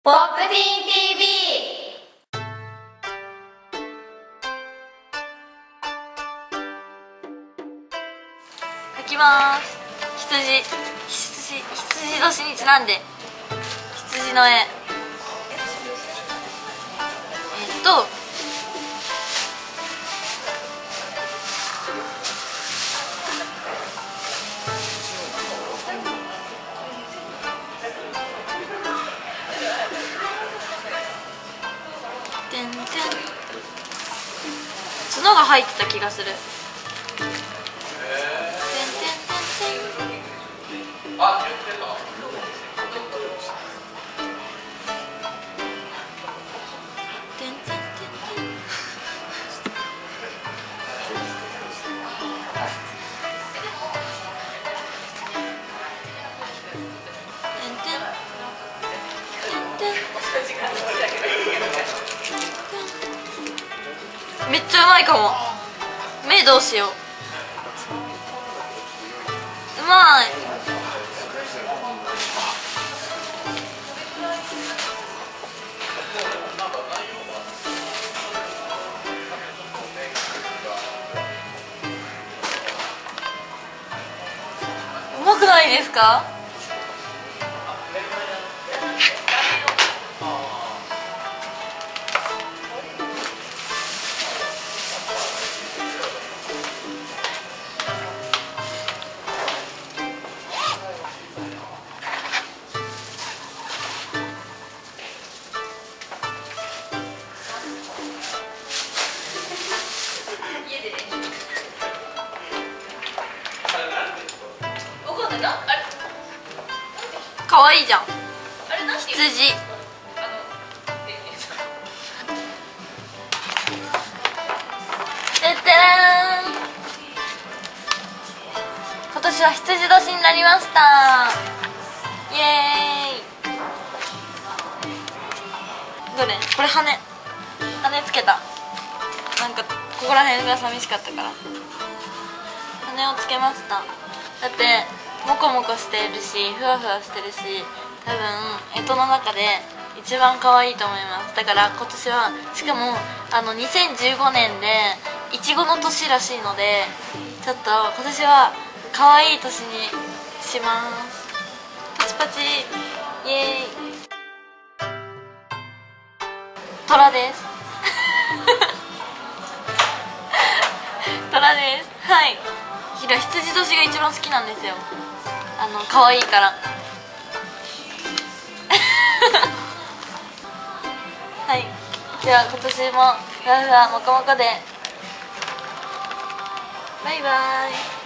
ポップティーン TV。 描きます。羊年にちなんで羊の絵。角が入ってた気がする。 あ、言ってた。 めっちゃうまいかも。目どうしよう。うまい。うまくないですか？かわいいじゃん。羊。てってらーん。今年は羊年になりました。イエーイ。どれ？これ羽つけた。なんかここら辺が寂しかったから羽をつけました。だってモコモコしてるしふわふわしてるし、多分干支の中で一番可愛いと思います。だから今年は、しかも2015年でいちごの年らしいので、ちょっと今年は可愛い年にします。パチパチイエーイ。虎です虎です。はい、羊年が一番好きなんですよ。可愛いからはい、では今年もふわふわもこもこでバイバーイ。